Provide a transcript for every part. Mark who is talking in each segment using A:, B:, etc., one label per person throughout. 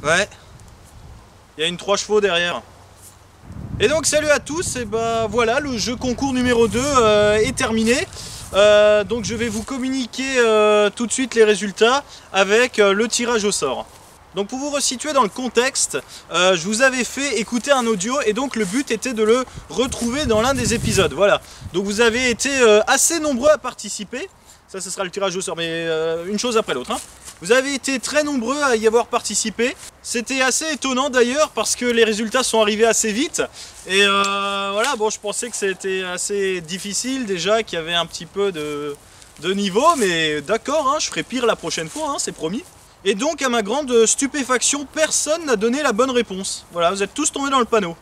A: Ouais. Il y a une 3 chevaux derrière. Et donc salut à tous, et bah voilà, le jeu concours numéro 2 est terminé. Donc je vais vous communiquer tout de suite les résultats avec le tirage au sort. Donc pour vous resituer dans le contexte, je vous avais fait écouter un audio et donc le but était de le retrouver dans l'un des épisodes. Voilà. Donc vous avez été assez nombreux à participer. Ça, ce sera le tirage au sort, mais une chose après l'autre. Hein. Vous avez été très nombreux à y avoir participé. C'était assez étonnant d'ailleurs parce que les résultats sont arrivés assez vite. Et voilà, bon, je pensais que c'était assez difficile déjà, qu'il y avait un petit peu de niveau. Mais d'accord, hein, je ferai pire la prochaine fois, hein, c'est promis. Et donc, à ma grande stupéfaction, personne n'a donné la bonne réponse. Voilà, vous êtes tous tombés dans le panneau.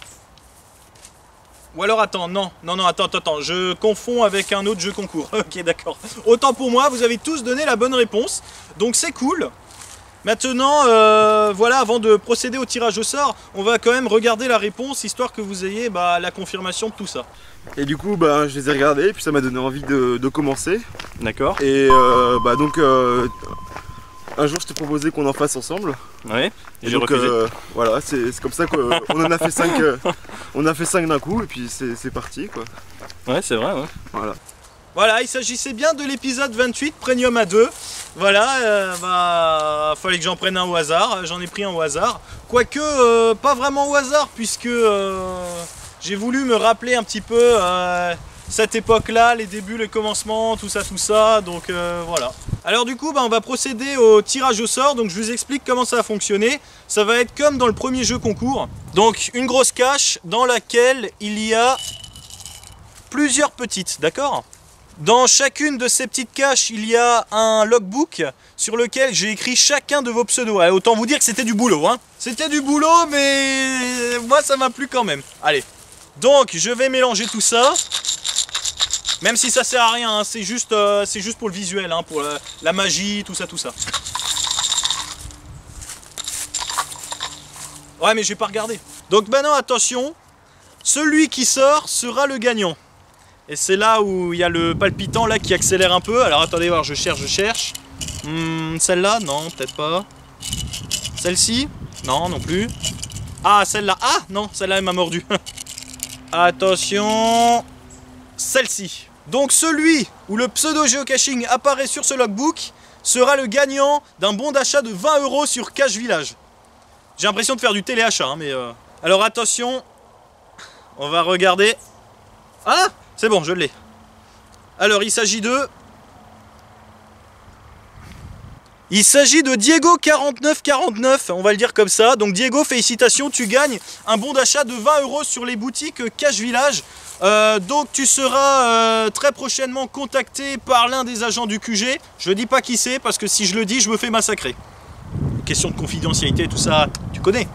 A: Ou alors, attends, non, attends, je confonds avec un autre jeu concours. Ok, d'accord. Autant pour moi, vous avez tous donné la bonne réponse, donc c'est cool. Maintenant, voilà, avant de procéder au tirage au sort, on va quand même regarder la réponse, histoire que vous ayez la confirmation de tout ça.
B: Et du coup, je les ai regardés, et puis ça m'a donné envie de commencer. D'accord. Et donc, un jour, je t'ai proposé qu'on en fasse ensemble.
A: Ouais.
B: Et donc, voilà, c'est comme ça qu'on en a fait 5. On a fait 5 d'un coup, et puis c'est parti, quoi.
A: Ouais, c'est vrai, ouais.
B: Voilà.
A: Voilà, il s'agissait bien de l'épisode 28, Premium à 2. Voilà, fallait que j'en prenne un au hasard. J'en ai pris un au hasard. Quoique, pas vraiment au hasard, puisque j'ai voulu me rappeler un petit peu cette époque-là, les débuts, le commencement, tout ça. Donc voilà. Alors du coup, on va procéder au tirage au sort. Donc je vous explique comment ça va fonctionner. Ça va être comme dans le premier jeu concours. Donc une grosse cache dans laquelle il y a plusieurs petites, d'accord ? Dans chacune de ces petites caches, il y a un logbook sur lequel j'ai écrit chacun de vos pseudos. Allez, autant vous dire que c'était du boulot, hein. C'était du boulot, mais moi ça m'a plu quand même. Allez, donc je vais mélanger tout ça. Même si ça sert à rien, hein. C'est juste pour le visuel, hein, pour la magie, tout ça. Ouais, mais j'ai pas regardé. Donc maintenant, attention, celui qui sort sera le gagnant. Et c'est là où il y a le palpitant là qui accélère un peu. Alors attendez voir, je cherche. Celle-là, non, peut-être pas. Celle-ci, non plus. Ah, celle-là, ah non, celle-là elle m'a mordu. Attention, celle-ci. Donc celui où le pseudo géocaching apparaît sur ce logbook sera le gagnant d'un bon d'achat de 20 € sur Cache Village. J'ai l'impression de faire du téléachat, hein, mais... Alors attention, on va regarder. Ah, c'est bon, je l'ai. Alors il s'agit de Diego 4949, on va le dire comme ça. Donc Diego, félicitations, tu gagnes un bon d'achat de 20 € sur les boutiques Cache Village. Donc tu seras très prochainement contacté par l'un des agents du QG. Je ne dis pas qui c'est parce que si je le dis, je me fais massacrer. Question de confidentialité, tout ça, tu connais.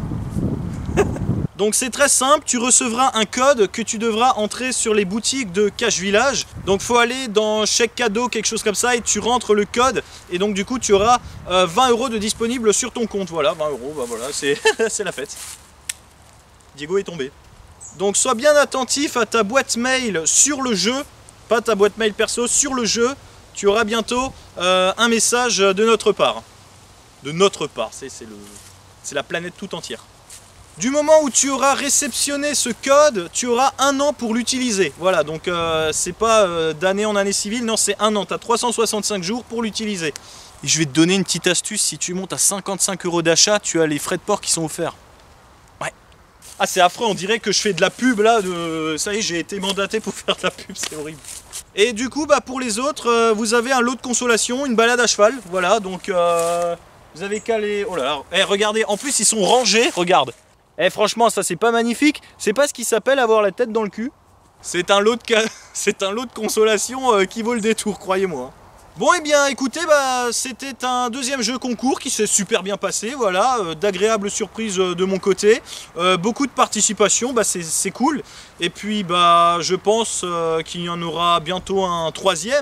A: Donc c'est très simple, tu recevras un code que tu devras entrer sur les boutiques de Cache Village. Donc faut aller dans chèque cadeau, quelque chose comme ça, et tu rentres le code. Et donc du coup tu auras 20 € de disponible sur ton compte. Voilà, 20 €, voilà, c'est la fête. Diego est tombé. Donc sois bien attentif à ta boîte mail sur le jeu, pas ta boîte mail perso, sur le jeu. Tu auras bientôt un message de notre part. De notre part, c'est la planète tout entière. Du moment où tu auras réceptionné ce code, tu auras 1 an pour l'utiliser. Voilà, donc c'est pas d'année en année civile, non, c'est 1 an. Tu as 365 jours pour l'utiliser. Et je vais te donner une petite astuce, si tu montes à 55 € d'achat, tu as les frais de port qui sont offerts. Ouais. Ah, c'est affreux, on dirait que je fais de la pub là, ça y est, j'ai été mandaté pour faire de la pub, c'est horrible. Et du coup, pour les autres, vous avez un lot de consolation, une balade à cheval, voilà, donc vous avez qu'à les... Oh là là, eh, regardez, en plus ils sont rangés, regarde. Eh franchement, ça c'est pas magnifique, c'est pas ce qui s'appelle avoir la tête dans le cul. C'est un lot de consolation qui vaut le détour, croyez-moi. Bon et bien écoutez, c'était un deuxième jeu concours qui s'est super bien passé, voilà, d'agréables surprises de mon côté, beaucoup de participation, c'est cool. Et puis je pense qu'il y en aura bientôt un troisième,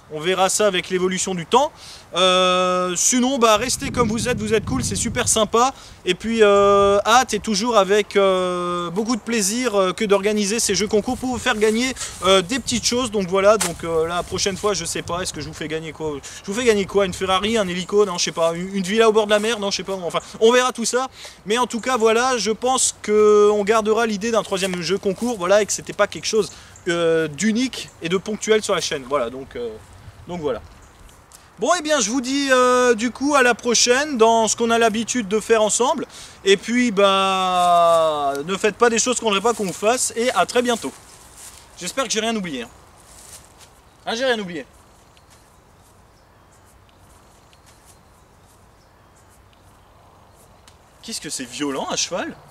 A: On verra ça avec l'évolution du temps. Sinon, bah, restez comme vous êtes cool, c'est super sympa. Et puis, hâte et toujours avec beaucoup de plaisir que d'organiser ces jeux concours pour vous faire gagner des petites choses. Donc voilà, donc la prochaine fois, je sais pas, est-ce que je vous fais gagner quoi? Je vous fais gagner quoi? Une Ferrari, un hélico? Non, je sais pas. Une villa au bord de la mer? Non, je sais pas. Enfin, on verra tout ça. Mais en tout cas, voilà, je pense qu'on gardera l'idée d'un troisième jeu concours, voilà, et que c'était pas quelque chose d'unique et de ponctuel sur la chaîne. Voilà, donc voilà. Bon, et bien je vous dis du coup à la prochaine dans ce qu'on a l'habitude de faire ensemble. Et puis bah ne faites pas des choses qu'on ne voudrait pas qu'on fasse. Et à très bientôt. J'espère que j'ai rien oublié. Hein, j'ai rien oublié. Qu'est-ce que c'est violent à cheval?